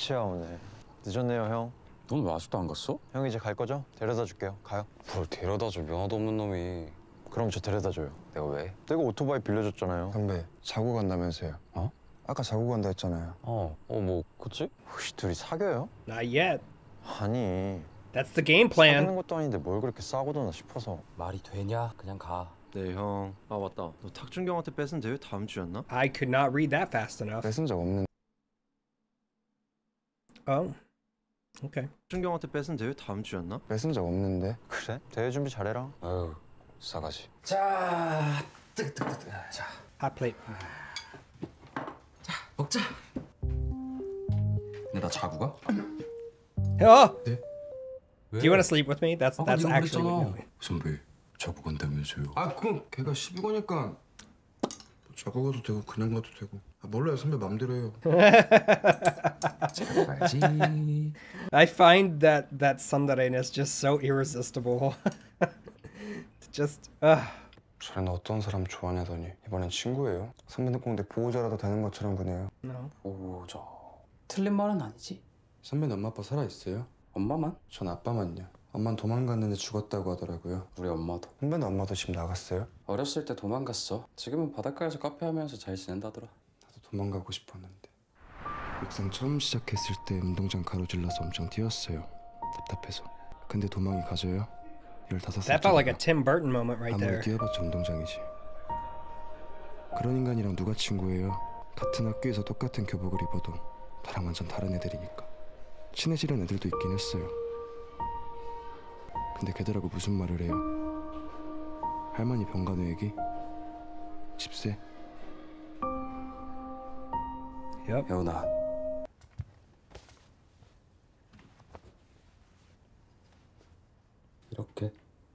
끝이야 오늘. 늦었네요 형. 넌 왜 아직도 안 갔어? 형 이제 갈 거죠? 데려다 줄게요. 가요. 뭘 데려다줘, 면허도 없는 놈이. 그럼 저 데려다 줘요. 내가 왜? 내가 오토바이 빌려줬잖아요. 선배, 자고 간다면서요. 어? 아까 자고 간다 했잖아요. 뭐 그치? 혹시 둘이 사겨요? Not yet. 아니 That's the game plan. 사귀는 것도 아닌데 뭘 그렇게 싸고 도나 싶어서. 말이 되냐? 그냥 가. 네 형. 아 맞다. 너 탁준경한테 뺏은 대회 다음 주였나? I could not read that fast enough. 뺏은 적 없는. Oh. Okay. 탁준경한테 뺏은 대회 다음 주였나? 뺏은 적 없는데. 그래? 대회 준비 잘해라. 아유, 싸가지. 자, 뜨뜨뜨뜨. 자, Hot plate. 먹자. 근데 나 자고 가? Oh. 네. Do you want to sleep with me? That's actually what you 선배, 자고 간다면서요. 아, 그럼 걔가 시비 거니까 자고 가도 되고 그냥 가도 되고. 아, 몰라요, 선배 맘대로 해요. 자고 가야지. I find that Sandaren is just so irresistible. Just 저는 어떤 사람 좋아하냐더니 이번엔 친구예요. 선배는 꼭 내 보호자라도 되는 것처럼 그네요. no. 보호자. 틀린 말은 아니지. 선배는 엄마 아빠 살아있어요? 엄마만? 전 아빠만요. 엄마는 도망갔는데 죽었다고 하더라고요. 우리 엄마도. 선배는 엄마도 집 나갔어요? 어렸을 때 도망갔어. 지금은 바닷가에서 카페 하면서 잘 지낸다더라. 나도 도망가고 싶었는데. 육상 처음 시작했을 때 운동장 가로질러서 엄청 뛰었어요. 답답해서. 근데 도망이 가져요? 15살. That felt like a Tim Burton moment right 아무리 there. 뛰어봤자 운동장이지. 그런 인간이랑 누가 친구예요? 같은 학교에서 똑같은 교복을 입어도 나랑 완전 다른 애들이니까. 친해지는 애들도 있긴 했어요. 근데 걔들하고 무슨 말을 해요? 할머니 병간호 얘기? 집세? Yep. 여운아. 이렇게.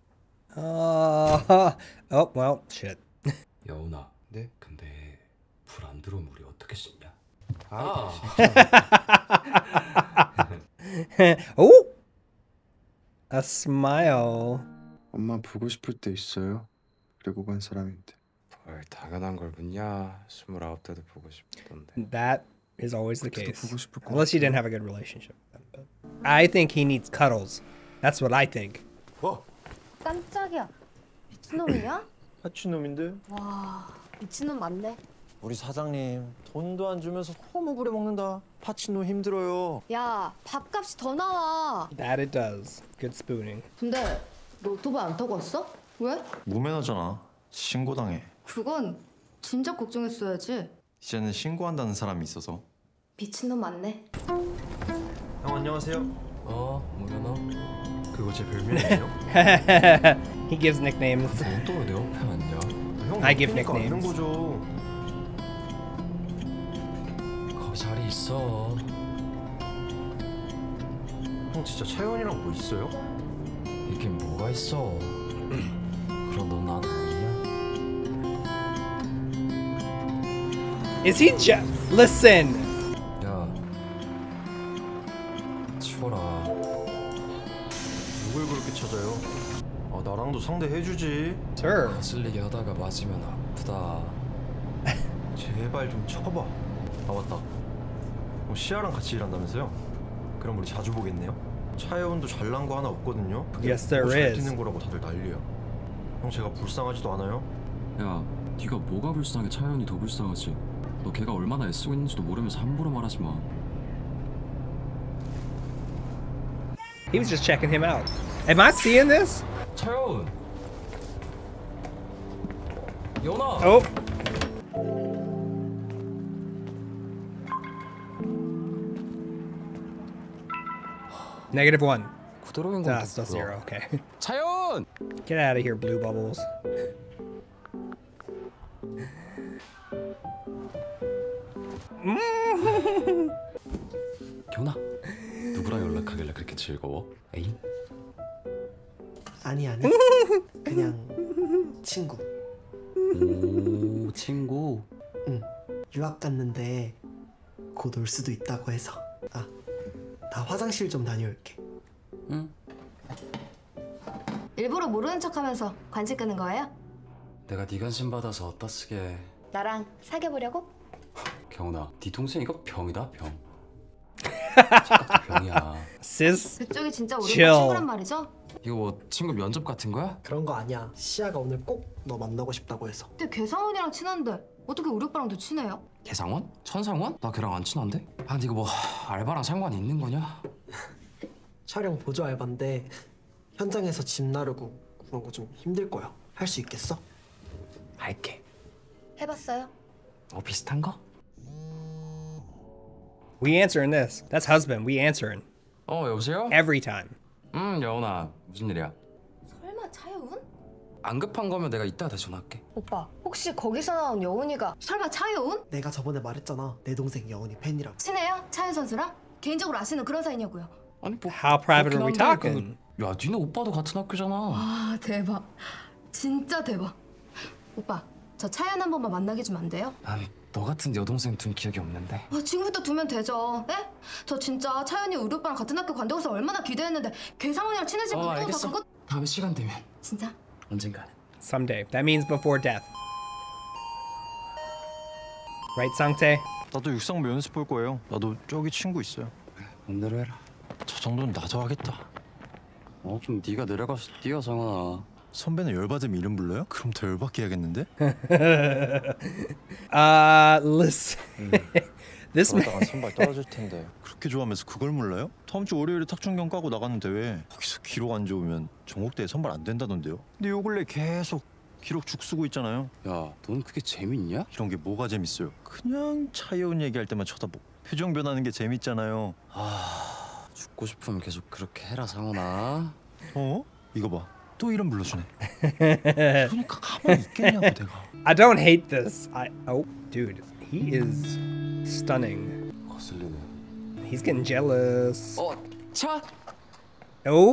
Oh well, shit. 여운아. 네? 근데 불 안 들어오면 우리 어떻게 씻냐? Oh, a smile. 엄마 보고 싶을 때 있어요. 그리고 간 사람인데. 뭘 당연한 걸 묻냐? 29대도 보고 싶던데. That is always the 그때도 case. 보고 싶을 것 Unless you 같아요. didn't have a good relationship with them. But I think he needs cuddles. That's what I think. 깜짝이야. 미친놈이야? 파치놈인데? 와, 미친놈 맞네. 우리 사장님 돈도 안 주면서 너무 부려먹는다. 파치노 힘들어요. 야, 밥값이 더 나와. That it does. Good spooning. 근데 너 오토바이 안 타고 왔어? 왜? 무매너잖아. 신고당해. 그건 진작 걱정했어야지. 이제는 신고한다는 사람이 있어서. 미친놈 맞네. 형 안녕하세요. 뭐야 그거 제 별명이에요? He gives nicknames. 너또내 옆에 앉냐? 형 I give 그러니까 아는 nicknames. 거죠. 거기 자리 있어. 형 진짜 차연이랑 뭐 있어요? 이게 뭐가 있어? 그럼 넌 나한테 뭐냐? Is he listen? 야, 치워라. 누굴 그렇게 찾아요? 아 나랑도 상대해주지. Sir. 거슬리게 하다가 맞으면 아프다. 제발 좀 쳐봐. 아 맞다. 시아랑 같이 일한다면서요? 그럼 우리 자주 보겠네요. 차혜원도 잘난 거 하나 없거든요. 그게 Yes, there 잘 is. 뛰는 거라고 다들 난리야. 형 제가 불쌍하지도 않아요? 야, 네가 뭐가 불쌍해? 차연이 더 불쌍하지. 너 걔가 얼마나 애쓰고 있는지도 모르면서 함부로 말하지 마. He was just checking him out. Am I seeing this? 차연! 연아! Oh. -1. 그대로인 Ah, 건 still 뭐야? 0. Okay. 차연! Get out of here, blue bubbles. 견아, 누구랑 연락하길래 그렇게 즐거워? 애인? 아니 그냥 친구. 오, 친구. 응, 유학 갔는데 곧 올 수도 있다고 해서. 아, 나 화장실 좀 다녀올게. 응. 일부러 모르는 척하면서 관심 끄는 거예요? 내가 네 관심 받아서 어디다 쓰게. 나랑 사귀어보려고? 경훈아, 네 동생 이거 병이다 병. 병이야. Sis, 그쪽이 진짜 우리 chill. 친구란 말이죠? 이거 뭐 친구 면접 같은 거야? 그런 거 아니야. 시아가 오늘 꼭 너 만나고 싶다고 해서. 근데 괴상훈이랑 친한데 어떻게 우리 오빠랑도 친해요? 개상원? 천상원? 나 걔랑 안 친한데? 아 근데 이거 뭐 알바랑 상관이 있는 거냐? 촬영 보조 알바인데 현장에서 집 나르고 그런 거 좀 힘들 거야. 할 수 있겠어? 할게. 해봤어요? 뭐 비슷한 거? We answering this. That's husband. We answering 여보세요? every time. 여운아 무슨 일이야? 설마 차여운? 안 급한 거면 내가 이따 다시 전화할게. 오빠, 혹시 거기서 나온 여운이가 설마 차여운? 내가 저번에 말했잖아. 내 동생 여운이 팬이라고. 친해요? 차연 선수랑? 개인적으로 아시는 그런 사이냐고요? 아니 뭐 How private are we 그렇긴 한데 talking? 야 니네 오빠도 같은 학교잖아. 아, 대박. 진짜 대박. 오빠, 저 차연 한 번만 만나게 주면 안 돼요? 난 너 같은 여동생 둔 기억이 없는데. 지금부터 두면 되죠. 예? 저 진짜 차연이 우리 오빠랑 같은 학교 간다고 해서 얼마나 기대했는데 괴상훈이랑 친해지고 또 다 알겠어. 그것... 다음에 시간 되면 진짜? 언젠가. Someday. That means before death. Right, Sangtae? 나도 육상부 연습 볼 거예요. 나도 저기 친구 있어요. 맘대로 해라. 저 정도는 나도 하겠다. 좀 네가 내려가서 뛰어 상원아. 선배는 열받으면 이름 불러요? 그럼 더 열받게 해야겠는데? Listen. This man. 그러다가 선발 떨어질 텐데. 그렇게 좋아하면서 그걸 몰라요? 다음 주 월요일에 탁준경 까고 나가는 대회 거기서 기록 안 좋으면 전국대회 선발 안 된다던데요? 근데 요 근래 계속 기록 죽 쓰고 있잖아요. 야, 넌 그게 재밌냐? 이런 게 뭐가 재밌어요? 그냥 차여운 얘기할 때만 쳐다보고 표정 변하는 게 재밌잖아요. 죽고 싶으면 계속 그렇게 해라 상원아. 어? 이거 봐. 또 이름 불러주네. 그러니까 가만히 있겠냐고 내가. I don't hate this. Oh, dude. He is stunning. 거슬리네. He's getting jealous. 차! Oh.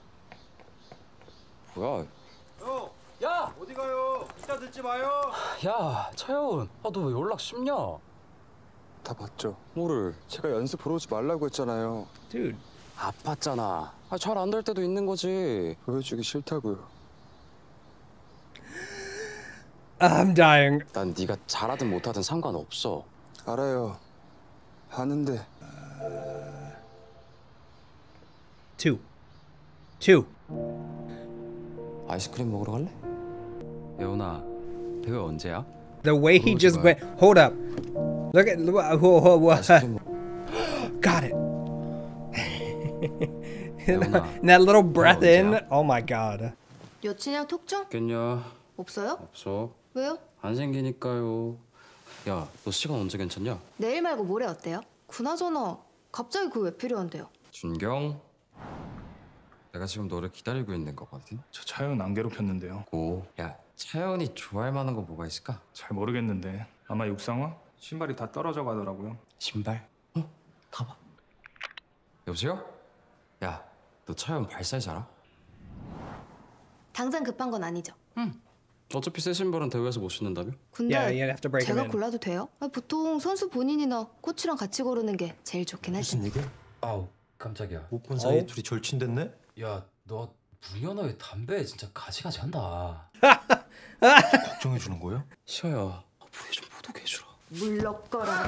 뭐야? 야! 어디 가요? 이따 듣지 마요. 야, 차여운. 너 왜 연락 쉽냐? 다 봤죠? 뭐를? 제가 연습 보러 오지 말라고 했잖아요. Dude. 아팠잖아. 잘 안 될 때도 있는 거지. 보여주기 싫다고요. I'm dying. 난 네가 잘하든 못하든 상관없어. 알아요. 아는데 Two. 아이스크림 먹으러 갈래? 예원아, 대회 언제야? The way he just went. Hold up. Look at. 아이스크림 먹... Got it. 예원아, And that little breath in. 언제야? Oh my god. 여친이랑 톡 중? 있겠냐? 없어요? 없어. 왜요? 안 생기니까요. 야, 너 시간 언제 괜찮냐? 내일 말고 모레 어때요? 그나저나 갑자기 그거 왜 필요한데요? 준경, 내가 지금 너를 기다리고 있는 거거든. 저 차연 안 괴롭혔는데요. 야, 차연이 좋아할 만한 거 뭐가 있을까? 잘 모르겠는데 아마 육상화? 신발이 다 떨어져 가더라고요. 신발? 가봐. 여보세요? 야, 너 차연 발 사이즈 알아? 당장 급한 건 아니죠. 어차피 새 신발은 대회에서 못 신는다며? 근데 Yeah, you have to break him 제가 in. 골라도 돼요? 보통 선수 본인이나 코치랑 같이 고르는 게 제일 좋긴 하지. 무슨 얘기야? 아우 깜짝이야. 못 본 사이에 둘이 절친됐네? 야 너 무연아 왜 담배 진짜 가지가지 한다. 걱정해 주는 거예요? 시아야, 부에 좀 못 오게 해주라. 물러거라.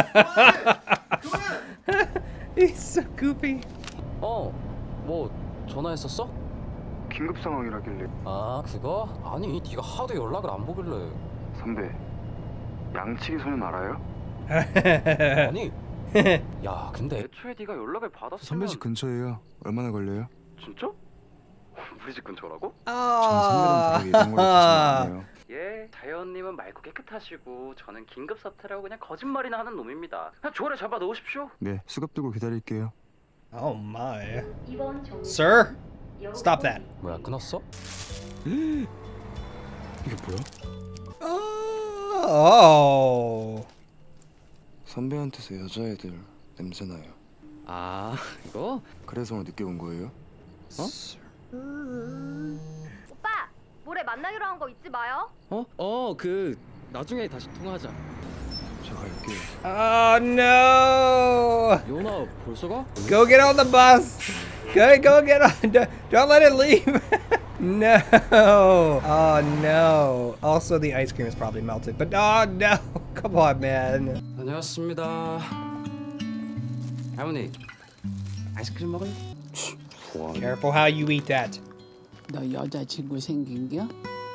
He's so goofy. 뭐 전화했었어? 긴급 상황이라길래. 아, 그거? 아니, 네가 하도 연락을 안 보길래. 선배, 양치기 소년 알아요? 아니. 야, 근데 애초에 네가 연락을 받았으면 선배 집 근처예요. 얼마나 걸려요? 진짜? 우리 집 근처라고? 선배랑 다르게 이런 걸 하시면 안 돼요. 예, 자연님은 맑고 깨끗하시고 저는 긴급 사태라고 그냥 거짓말이나 하는 놈입니다. 그냥 조례 잡아 넣으십시오. 네, 수갑 들고 기다릴게요. Oh my. Sir, stop that. 뭐야, 끊었어? 이게 뭐야? Oh. 선배한테서 여자애들 냄새나요. 아, 이거? 그래서 오늘 늦게 온 거예요? 오빠, 모레 만나기로 한 거 잊지 마요. 나중에 다시 통화하자. 제가 갈게요. Oh no. 예원아, 벌써 가? Go get on the bus. Go get on. Don't let it leave. No. Oh no. Also, the ice cream is probably melted. But oh no. Come on, man. 다녀왔습니다. 할머니 아이스크림 먹을래? Careful how you eat that. 너 여자친구 생긴겨?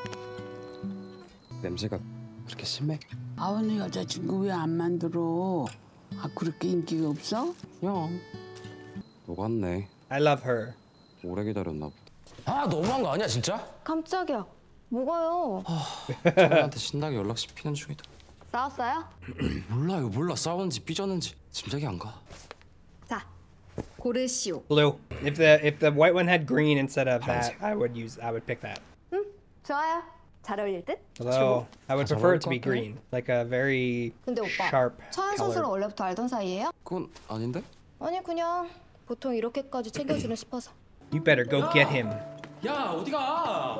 냄새가 그렇게 심해? 아우는 여자친구 왜 안 만들어? 아 그렇게 인기가 없어? 그냥 녹았네. I love her. 오래 기다렸나 보다. 아 너무한 거 아니야 진짜? 깜짝이야. 뭐가요? 차연한테 신나게 연락 씹히는 중이다. 싸웠어요? 몰라 싸웠는지 삐졌는지 짐작이 안 가. 자, 고르시오. Blue. If the white one had green instead of that, I would pick that. 좋아요. 잘 어울릴 듯? Although I would prefer it to be green, like a very 근데 오빠, sharp 차연 선수를 color. 원래부터 알던 사이예요? 그건 아닌데? 아니 그냥 보통 이렇게까지 챙겨주나 싶어서. You better go get him. 야 어디가?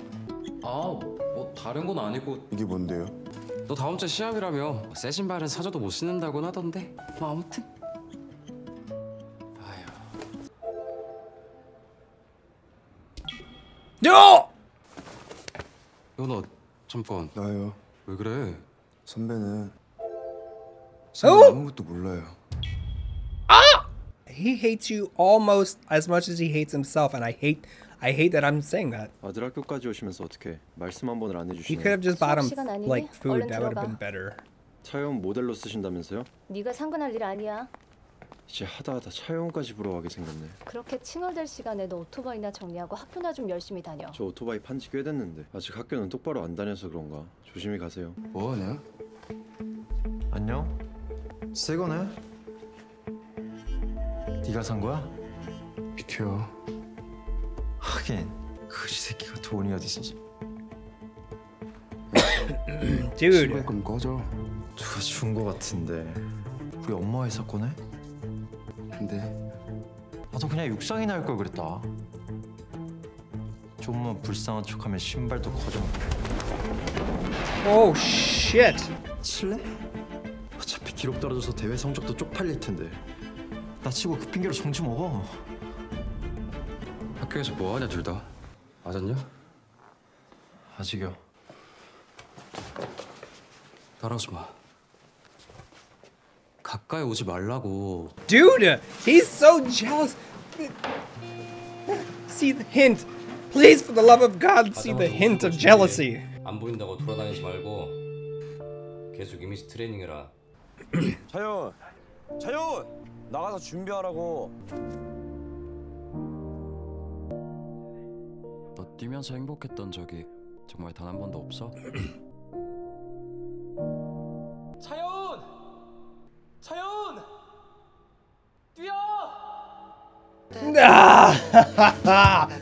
뭐 다른 건 아니고 이게 뭔데요? 너 다음 주에 시합이라며 새 신발은 사줘도 못 신는다곤 하던데 뭐 아무튼 No! 연아 잠깐 나요. 왜 그래? 선배는 Oh! 아무것도 몰라요. He hates you almost as much as he hates himself, and I hate that I'm saying that. 아들 학교까지 오시면서 어떻게 말씀 한 번을 안 He 해주시네요. could have just bought him 시간 아니니? like food. 얼른 That would have 들어가. been better. 차영 모델로 쓰신다면서요? 네가 상관할 일 아니야. 이제 하다 차영까지 부러워하게 생겼네. 그렇게 칭얼댈 시간에 너 오토바이나 정리하고 학교나 좀 열심히 다녀. 저 오토바이 판지 꽤 됐는데 아직 학교는 똑바로 안 다녀서 그런가. 조심히 가세요. 뭐하냐? 안녕? 새 거네? 네가 산 거야? 비켜. 하긴 그지 새끼가 돈이 어디 있어서. Dude. 신발 거면 꺼져. 누가 준 거 같은데. 우리 엄마 회사 거네? 근데 나도 그냥 육상이나 할 걸 그랬다. 좀만 불쌍한 척하면 신발도 커져. Oh shit. 칠래? 어차피 기록 떨어져서 대회 성적도 쪽팔릴 텐데. 나 치고 그 핑계로 정지 먹어. 학교에서 뭐하냐 둘 다? 맞았냐? 아직이요. 따라오지 마. 가까이 오지 말라고. Dude, he's so jealous. See the hint. Please, for the love of God, see the hint of jealousy. 안 보인다고 돌아다니지 말고 계속 이미지 트레이닝 해라. 차윤! 나가서 준비하라고. 너 뛰면서 행복했던 적이 정말 단 한 번도 없어? 차윤! 뛰어!